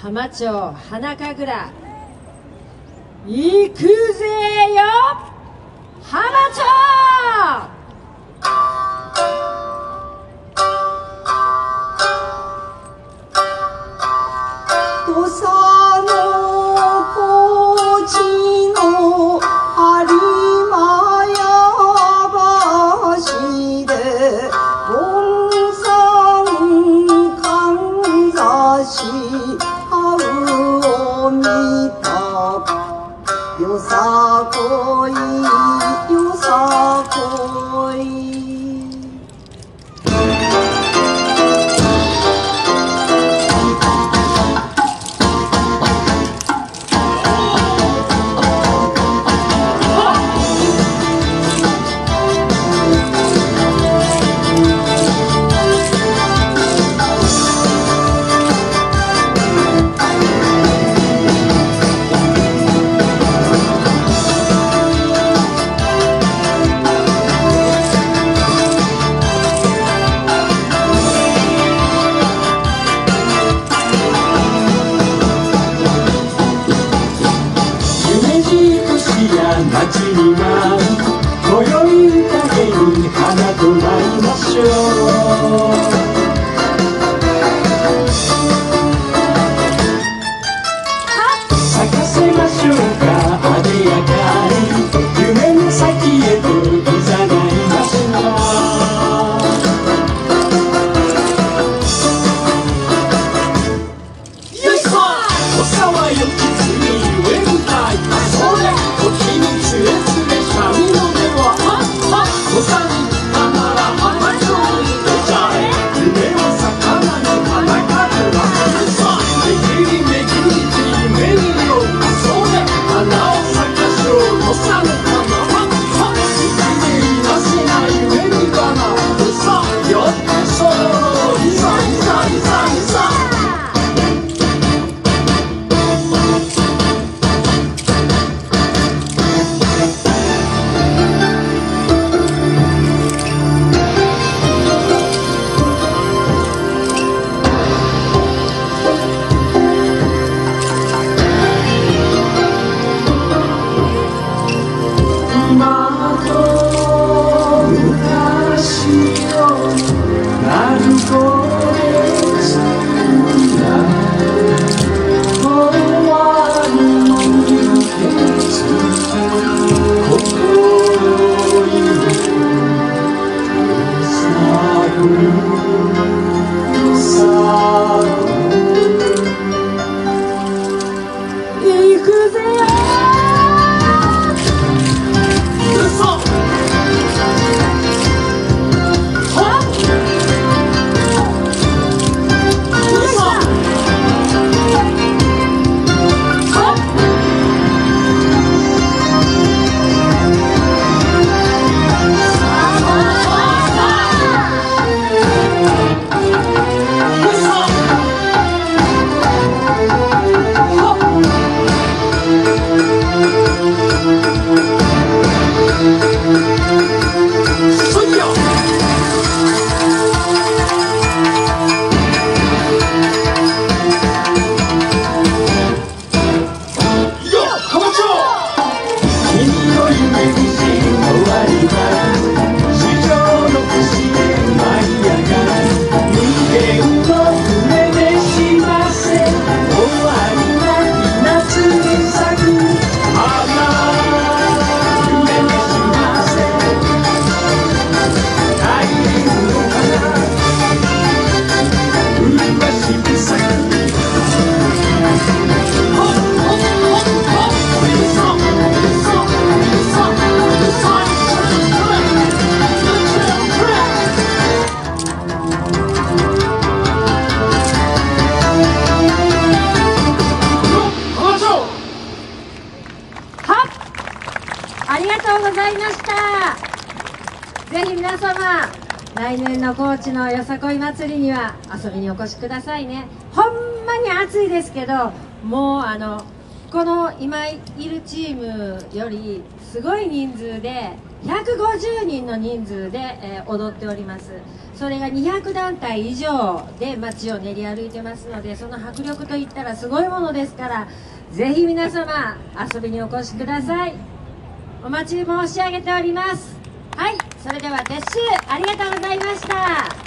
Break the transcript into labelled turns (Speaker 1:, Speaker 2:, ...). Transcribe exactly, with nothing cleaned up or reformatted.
Speaker 1: 浜町花神楽行くぜよ浜町。
Speaker 2: 土佐の高知の有馬屋橋で盆山かんざし春を見たよさこいよさこい。
Speaker 3: 街に舞う今宵宴に花と舞いましょう。咲かせましょうかあでやかに夢の先へといざないましょう。よいしょおさわよきつに上舞台それ時につれつれ髪の毛はあっおさにたなら浜町に出ちゃえ夢は魚に花かぶらさめぐりめぐりって夢によそれ花を咲かしょう土佐の花はは生きていなしな夢に花さよってそろいざいざいざいざ
Speaker 1: ありがとうございました。ぜひ皆様来年の高知のよさこい祭りには遊びにお越しくださいね。ほんまに暑いですけど、もうあのこの今いるチームよりすごい人数でひゃくごじゅうにんの人数で、えー踊っております。それがにひゃくだんたい以上で街を練り歩いてますので、その迫力といったらすごいものですから、ぜひ皆様遊びにお越しください。お待ち申し上げております。はい、それでは撤収ありがとうございました。